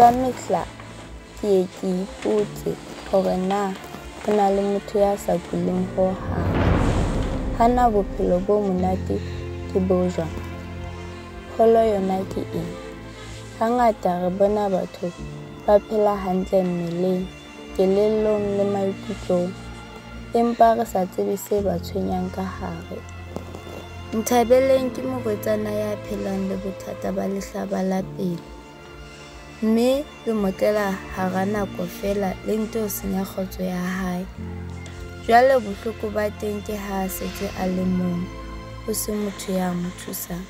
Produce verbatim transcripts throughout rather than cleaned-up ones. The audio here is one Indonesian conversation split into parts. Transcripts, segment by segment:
Ka mehla ke ye ke ipotse hore na ho na le motho ya sa kuleng ho hang. Hana bophelo bo monate ke bo jwang? Pholo yona ke eng? Hangata re bona batho ba phela hantle mmeleng, kelellong le maikutlong, empa re sa tsebe se ba tshwenyang ka hare. Nthabeleng ke morwetsana ya phelang le bothata ba lehlaba la pelo, mme le motlela hara nako feela le nto senya kgotso ya hae. Jwale bohloko ba teng ke ha a setse a le mong, ho se motho ya mo thusang.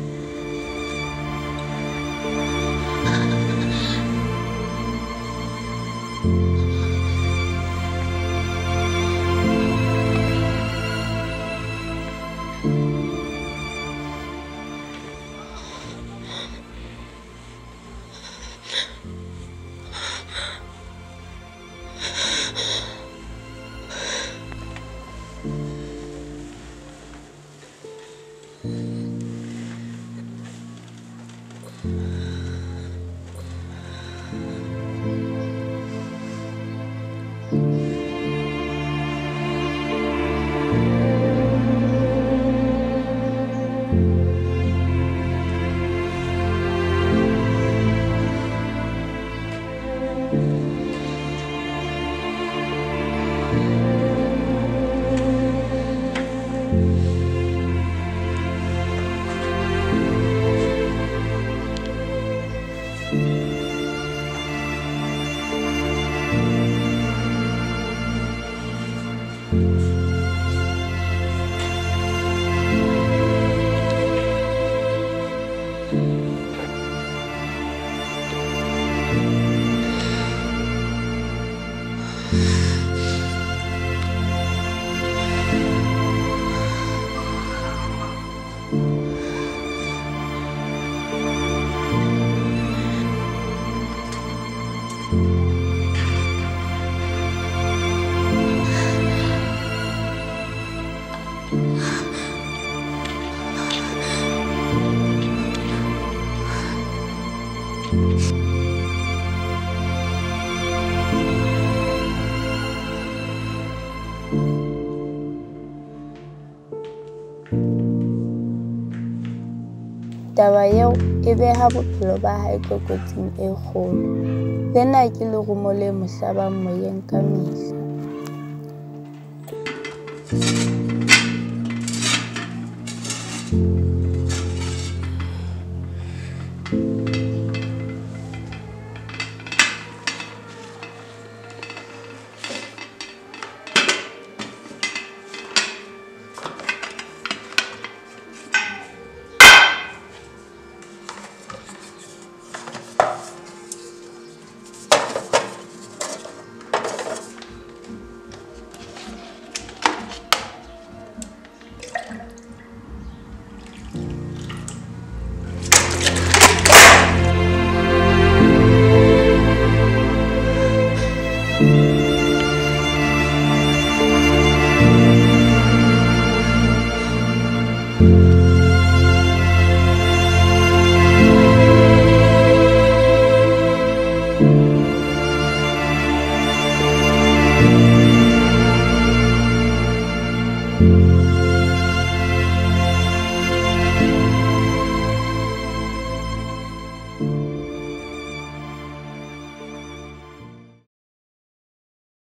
Taba eo e beha bophelo ba hae tlokotsing e kgolo. Lena ke lerumo le mo hlabang moyeng ka mehla.